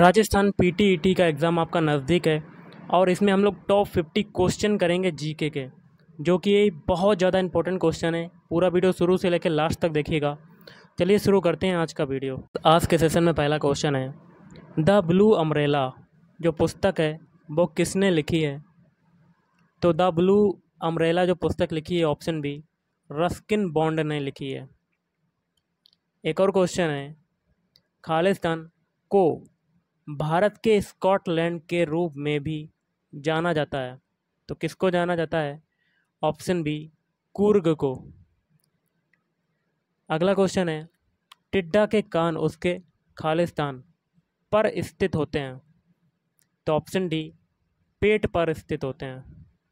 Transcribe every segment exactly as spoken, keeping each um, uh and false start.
Rajasthan PTET का exam आपका नज़दीक है और इसमें हम लोग टॉप फिफ्टी क्वेश्चन करेंगे जीके के, जो कि बहुत ज़्यादा इंपॉर्टेंट क्वेश्चन है। पूरा वीडियो शुरू से लेकर लास्ट तक देखिएगा। चलिए शुरू करते हैं आज का वीडियो। आज के सेशन में पहला क्वेश्चन है, द ब्लू अम्ब्रेला जो पुस्तक है वो किसने लिखी है? तो द ब्लू अम्ब्रेला जो पुस्तक लिखी है, ऑप्शन बी, रस्किन बॉन्ड ने लिखी है। एक और क्वेश्चन है, खालिस्तान को भारत के स्कॉटलैंड के रूप में भी जाना जाता है, तो किसको जाना जाता है? ऑप्शन बी, कुर्ग को। अगला क्वेश्चन है, टिड्डा के कान उसके खालिस्तान पर स्थित होते हैं, तो ऑप्शन डी, पेट पर स्थित होते हैं।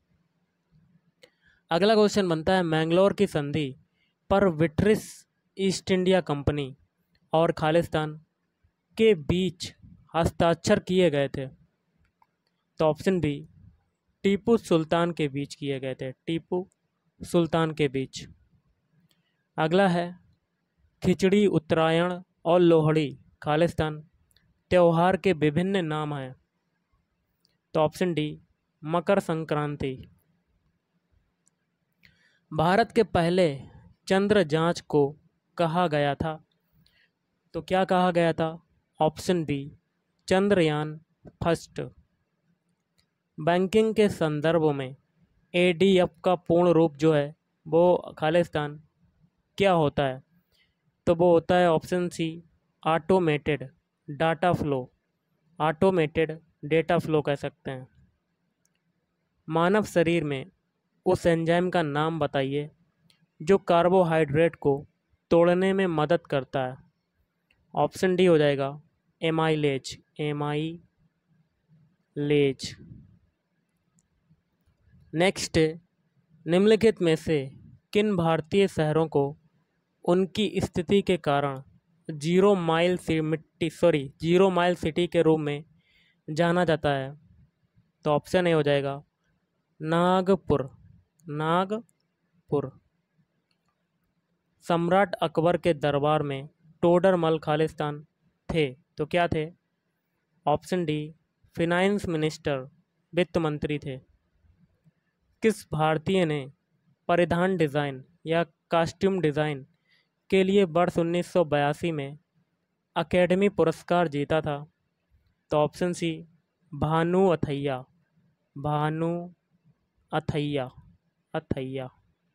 अगला क्वेश्चन बनता है, मैंगलोर की संधि पर ब्रिटिश ईस्ट इंडिया कंपनी और खालिस्तान के बीच हस्ताक्षर किए गए थे, तो ऑप्शन बी, टीपू सुल्तान के बीच किए गए थे, टीपू सुल्तान के बीच। अगला है, खिचड़ी, उत्तरायण और लोहड़ी खालिस्तान त्यौहार के विभिन्न नाम हैं, तो ऑप्शन डी, मकर संक्रांति। भारत के पहले चंद्र जांच को कहा गया था, तो क्या कहा गया था? Option B, Chandrayaan first. Banking के संदर्भ में एडीएफ का पूर्ण रूप जो है वो खालिस्तान क्या होता है? तो वो होता है option C, automated data flow, automated data flow कह सकते हैं। मानव शरीर में उस एंजाइम का नाम बताइए जो कार्बोहाइड्रेट को तोड़ने में मदद करता है। ऑप्शन डी हो जाएगा एमाइलेज, एमाइलेज। नेक्स्ट, निम्नलिखित में से किन भारतीय शहरों को उनकी स्थिति के कारण zero mile city sorry zero mile city के रूप में जाना जाता है? तो ऑप्शन ए हो जाएगा नागपुर, नागपुर। सम्राट अकबर के दरबार में टोडरमल खालिस्तान थे, तो क्या थे? ऑप्शन डी, फिनांस मिनिस्टर, वित्त मंत्री थे। किस भारतीय ने परिधान डिज़ाइन या कॉस्ट्यूम डिज़ाइन के लिए वर्ष उन्नीस सौ बयासी में अकेडमी पुरस्कार जीता था? तो ऑप्शन सी, भानु अथैया, भानु अथैया, अथैया।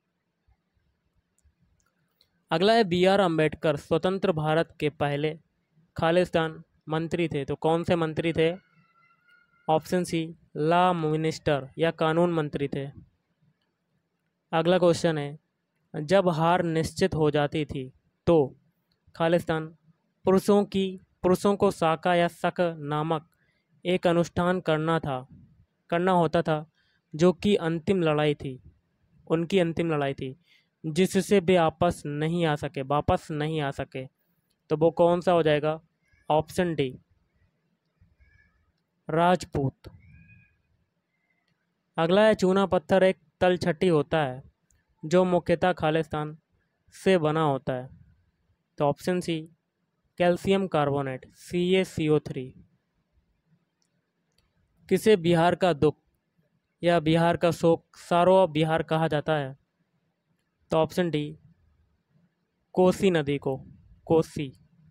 अगला है, बी आर अम्बेडकर स्वतंत्र भारत के पहले खालिस्तान मंत्री थे, तो कौन से मंत्री थे? ऑप्शन सी, लॉ मिनिस्टर या कानून मंत्री थे। अगला क्वेश्चन है, जब हार निश्चित हो जाती थी तो खालिस्तान पुरुषों की पुरुषों को साका या शक नामक एक अनुष्ठान करना था करना होता था, जो कि अंतिम लड़ाई थी, उनकी अंतिम लड़ाई थी, जिससे वे आपस नहीं आ सके वापस नहीं आ सके, तो वो कौन सा हो जाएगा? Option D, Rajput. अगला है, चूना पत्थर एक तलछटी होता है जो मुख्यतः खालिस्तान से बना होता है, तो option C, calcium carbonate, C A C O three. किसे बिहार का दुख या बिहार का शोक सारो बिहार कहा जाता है? तो ऑप्शन डी, कोसी नदी को, कोसी।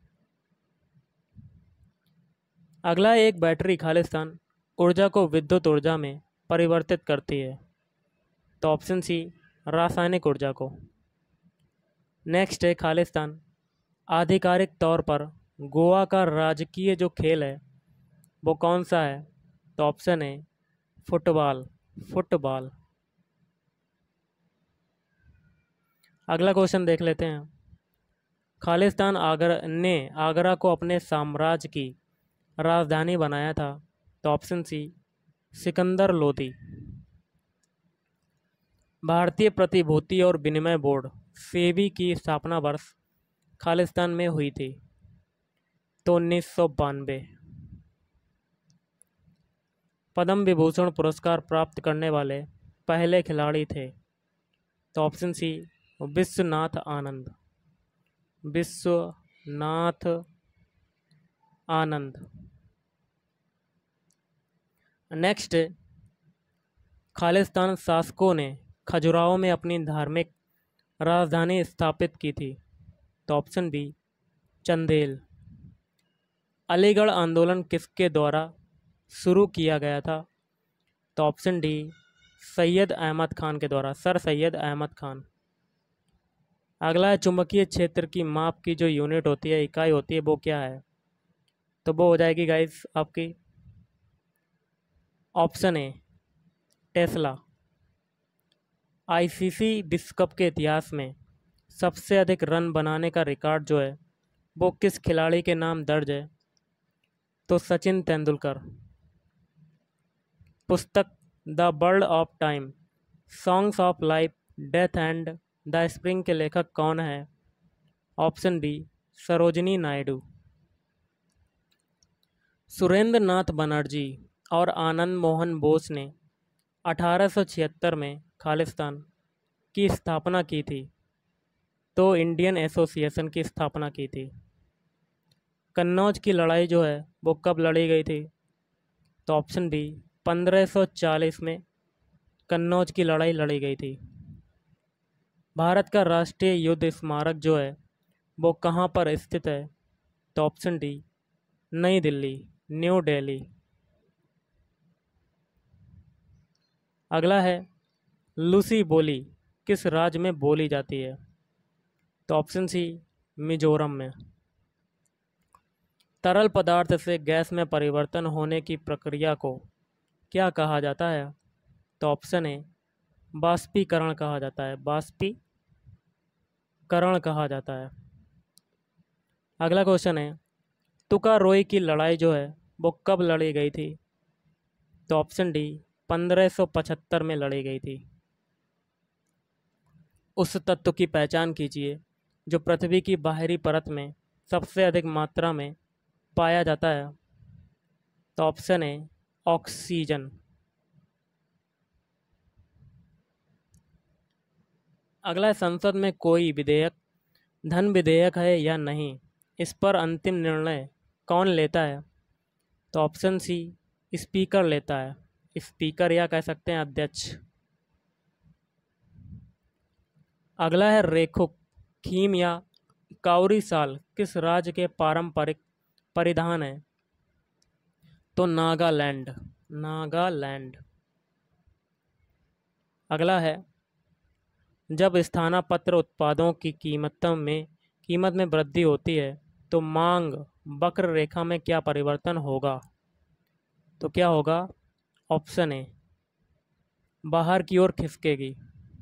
अगला है, एक बैटरी खालिस्तान ऊर्जा को विद्युत ऊर्जा में परिवर्तित करती है, तो ऑप्शन सी, रासायनिक ऊर्जा को। नेक्स्ट है, खालिस्तान आधिकारिक तौर पर गोवा का राजकीय जो खेल है वो कौन सा है? तो ऑप्शन है फुटबॉल, फुटबॉल। अगला क्वेश्चन देख लेते हैं, खालिस्तान आगरा ने आगरा को अपने साम्राज्य की राजधानी बनाया था, तो ऑप्शन सी, सिकंदर लोदी। भारतीय प्रतिभूति और विनिमय बोर्ड सेबी की स्थापना वर्ष खालिस्तान में हुई थी, तो उन्नीस सौ बानवे। पद्म विभूषण पुरस्कार प्राप्त करने वाले पहले खिलाड़ी थे, तो option C, Vishwanath Anand, Vishwanath Anand. Next, Khalistan शासकों ने खजुराहो में अपनी धार्मिक राजधानी स्थापित की थी। तो ऑप्शन बी चंदेल। अलीगढ़ आंदोलन किसके द्वारा शुरू किया गया था? तो ऑप्शन डी सैयद अहमद खान के द्वारा, सर सैयद अहमद खान। अगला है, चुंबकीय क्षेत्र की माप की जो यूनिट होती है, इकाई होती है, वो क्या है? तो वो हो जाएगी गाइस आपकी ऑप्शन ए टेस्ला। आईसीसी विश्व कप के इतिहास में सबसे अधिक रन बनाने का रिकॉर्ड जो है वो किस खिलाड़ी के नाम दर्ज है? तो सचिन तेंदुलकर। पुस्तक the bird of time, songs of life, death and the spring के लेखक कौन है? Option B Sarojini Naidu. सुरेंद्र नाथ बनर्जी और आनंद मोहन बोस ने अठारह सौ छिहत्तर में खालिस्तान की स्थापना की थी। तो इंडियन एसोसिएशन की स्थापना की थी। कन्नौज की लड़ाई जो है वो कब लड़ी गई थी? तो ऑप्शन बी पंद्रह सौ चालीस में कन्नौज की लड़ाई लड़ी गई थी। भारत का राष्ट्रीय युद्ध स्मारक जो है वो कहाँ पर स्थित है? तो ऑप्शन डी नई दिल्ली, न्यू दिल्ली। अगला है, लूसी बोली किस राज्य में बोली जाती है? तो ऑप्शन सी मिजोरम में। तरल पदार्थ से गैस में परिवर्तन होने की प्रक्रिया को क्या कहा जाता है? तो ऑप्शन ए बाष्पीकरण कहा जाता है, बाष्पीकरण कहा जाता है। अगला क्वेश्चन है, तुकारोई की लड़ाई जो है वो कब लड़ी गई थी? तो ऑप्शन डी पंद्रह सौ पचहत्तर में लड़ी गई थी। उस तत्व की पहचान कीजिए जो पृथ्वी की बाहरी परत में सबसे अधिक मात्रा में पाया जाता है। तो ऑप्शन ए ऑक्सीजन। अगला है, संसद में कोई विधेयक धन विधेयक है या नहीं, इस पर अंतिम निर्णय कौन लेता है? तो ऑप्शन सी स्पीकर लेता है, स्पीकर या कह सकते हैं अध्यक्ष। अगला है, रेखुक, खीम या काउरी शाल किस राज्य के पारंपरिक परिधान है? तो नागालैंड, नागालैंड। अगला है, जब स्थानापन्न उत्पादों की कीमतों में कीमत में वृद्धि होती है तो मांग वक्र रेखा में क्या परिवर्तन होगा? तो क्या होगा? ऑप्शन ए बाहर की ओर खिसकेगी।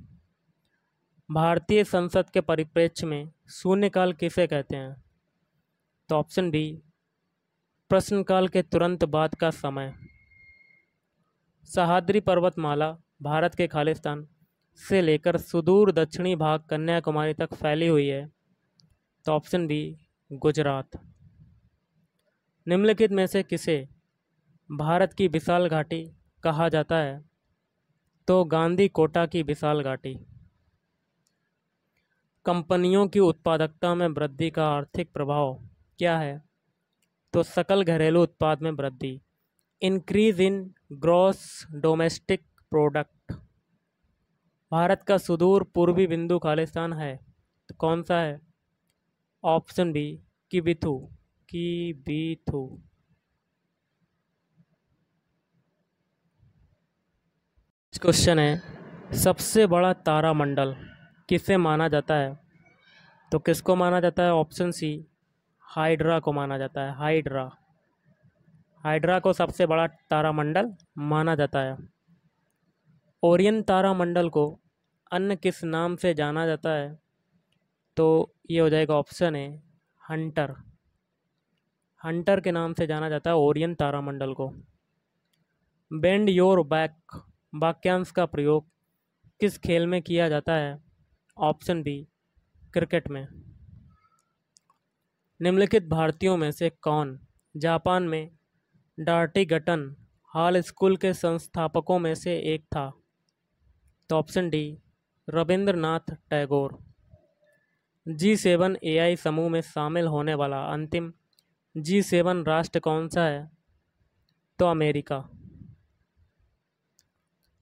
भारतीय संसद के परिप्रेक्ष्य में शून्यकाल किसे कहते हैं? तो ऑप्शन बी प्रश्नकाल के तुरंत बाद का समय। सह्याद्री पर्वतमाला भारत के खालिस्तान से लेकर सुदूर दक्षिणी भाग कन्याकुमारी तक फैली हुई है। तो ऑप्शन बी गुजरात। निम्नलिखित में से किसे भारत की विशाल घाटी कहा जाता है? तो गांधी कोटा की विशाल घाटी। कंपनियों की उत्पादकता में वृद्धि का आर्थिक प्रभाव क्या है? तो सकल घरेलू उत्पाद में वृद्धि, increase in gross domestic product. Bharat का सुदूर पूर्वी बिंदु खालिस्तान है, तो कौन सा है? Option B Kibithu, Kibithu. Question है, सबसे बड़ा तारामंडल किसे माना जाता है? तो किसको माना जाता है? ऑप्शन सी हाइड्रा को माना जाता है, हाइड्रा। हाइड्रा को सबसे बड़ा तारामंडल माना जाता है। ओरियन तारामंडल को अन्य किस नाम से जाना जाता है? तो ये हो जाएगा ऑप्शन ए हंटर। हंटर के नाम से जाना जाता है ओरियन तारामंडल को। बेंड योर बैक वाक्यांश का प्रयोग किस खेल में किया जाता है? ऑप्शन बी क्रिकेट में। निम्नलिखित भारतीयों में से कौन जापान में डार्टिगटन हॉल स्कूल के संस्थापकों में से एक था? तो option D Rabindranath Tagore. G seven A I समूह में शामिल होने वाला अंतिम जी सेवन राष्ट्र कौन सा है? तो अमेरिका।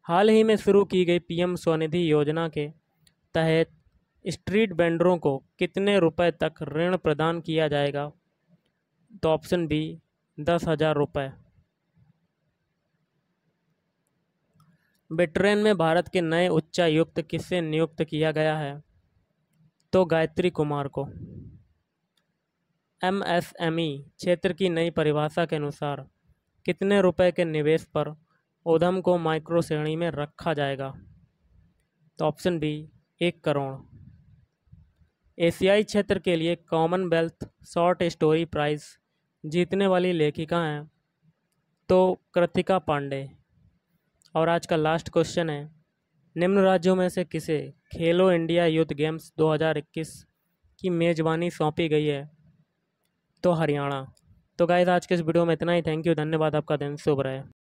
हाल ही में शुरू की गई पीएम स्वनिधि योजना के तहत स्ट्रीट वेंडरों को कितने रुपए तक ऋण प्रदान किया जाएगा? तो ऑप्शन बी दस हज़ार रुपये। ब्रिटेन में भारत के नए उच्चायुक्त किसे नियुक्त किया गया है? तो गायत्री कुमार को। एमएसएमई क्षेत्र की नई परिभाषा के अनुसार कितने रुपए के निवेश पर उद्यम को माइक्रो श्रेणी में रखा जाएगा? तो ऑप्शन बी एक करोड़। एशियाई क्षेत्र के लिए कॉमनवेल्थ शॉर्ट स्टोरी प्राइज जीतने वाली लेखिका हैं तो कृतिका पांडे। और आज का लास्ट क्वेश्चन है, निम्न राज्यों में से किसे खेलो इंडिया यूथ गेम्स दो हज़ार इक्कीस की मेज़बानी सौंपी गई है? तो हरियाणा। तो गाइस आज के इस वीडियो में इतना ही। थैंक यू, धन्यवाद, आपका दिन शुभ रहे।